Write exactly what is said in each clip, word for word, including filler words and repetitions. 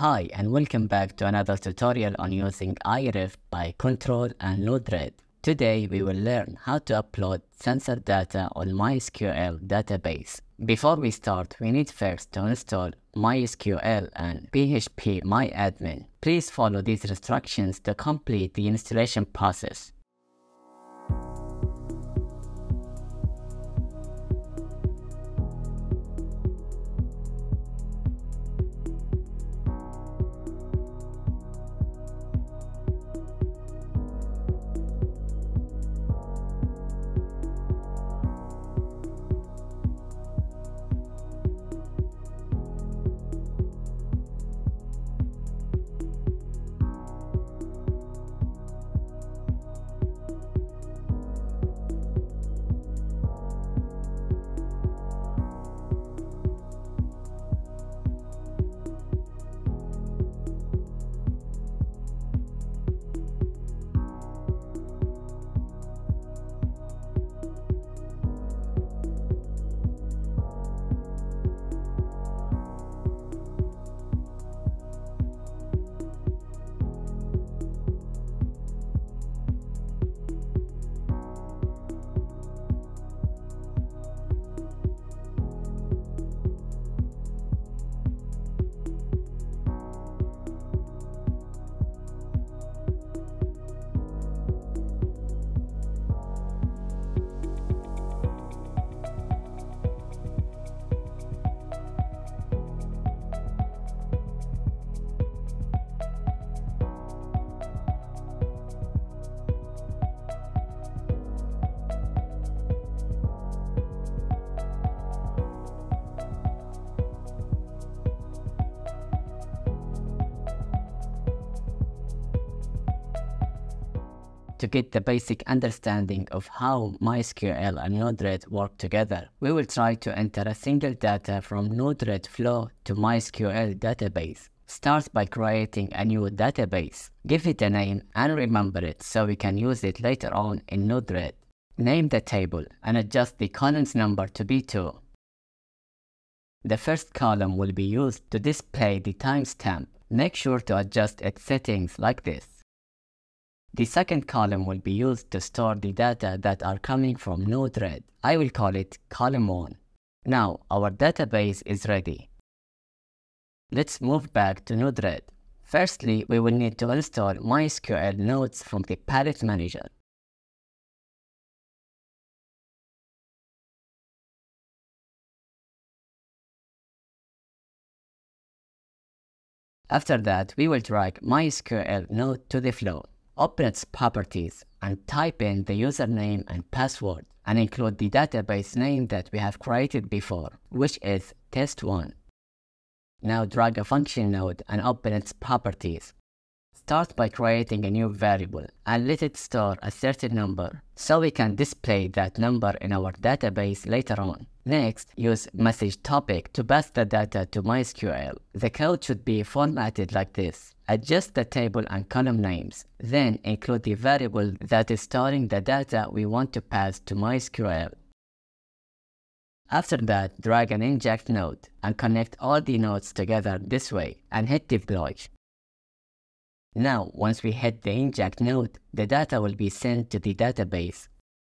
Hi and welcome back to another tutorial on using I R I V PiControl and Node-RED. Today we will learn how to upload sensor data on MySQL database. Before we start, we need first to install MySQL and P H P MyAdmin. Please follow these instructions to complete the installation process. To get the basic understanding of how MySQL and Node-RED work together, we will try to enter a single data from Node-RED flow to MySQL database. Start by creating a new database. Give it a name and remember it so we can use it later on in Node-RED. Name the table and adjust the columns number to be two. The first column will be used to display the timestamp. Make sure to adjust its settings like this. The second column will be used to store the data that are coming from Node-RED. I will call it column one. Now our database is ready. Let's move back to Node-RED. Firstly, we will need to install MySQL nodes from the palette manager. After that, we will drag MySQL node to the flow. Open its properties and type in the username and password and include the database name that we have created before, which is test one. Now drag a function node and open its properties. Start by creating a new variable and let it store a certain number so we can display that number in our database later on. Next, use message topic to pass the data to MySQL. The code should be formatted like this. Adjust the table and column names, then include the variable that is storing the data we want to pass to MySQL. After that, drag an inject node and connect all the nodes together this way and hit deploy. Now, once we hit the inject node, the data will be sent to the database.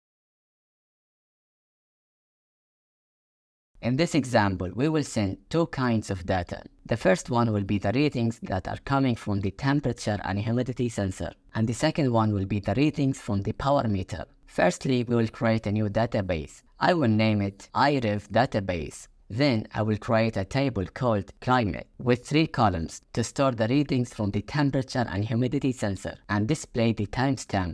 In this example, we will send two kinds of data. The first one will be the readings that are coming from the temperature and humidity sensor, and the second one will be the readings from the power meter. Firstly, we will create a new database. I will name it I R I V database. Then I will create a table called climate with three columns to store the readings from the temperature and humidity sensor and display the timestamp.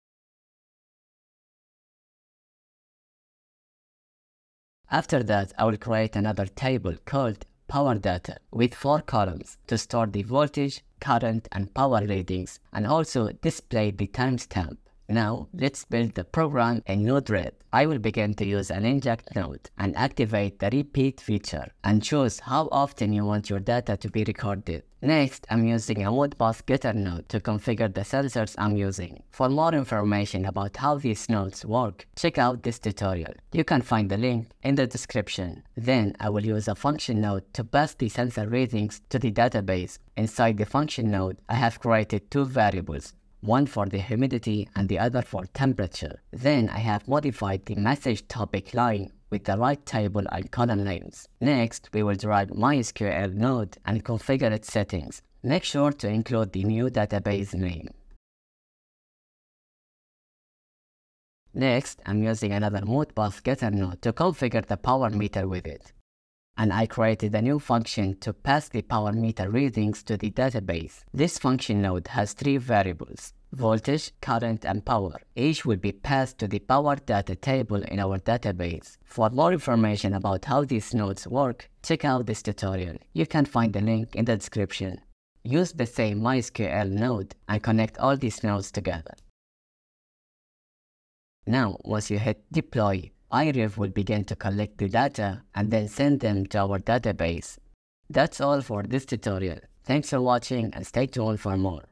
After that, I will create another table called power data with four columns to store the voltage, current and power readings and also display the timestamp. Now, let's build the program in Node-RED. I will begin to use an inject node and activate the repeat feature and choose how often you want your data to be recorded. Next, I'm using a modpath getter node to configure the sensors I'm using. For more information about how these nodes work, check out this tutorial. You can find the link in the description. Then, I will use a function node to pass the sensor readings to the database. Inside the function node, I have created two variables, one for the humidity and the other for temperature. Then I have modified the message topic line with the right table and column names. Next, we will derive MySQL node and configure its settings. Make sure to include the new database name. Next, I'm using another modpath getter node to configure the power meter with it. And I created a new function to pass the power meter readings to the database. This function node has three variables: voltage, current, and power. Each will be passed to the power data table in our database. For more information about how these nodes work, check out this tutorial. You can find the link in the description. Use the same MySQL node and connect all these nodes together. Now, once you hit deploy, I R I V will begin to collect the data and then send them to our database. That's all for this tutorial. Thanks for watching and stay tuned for more.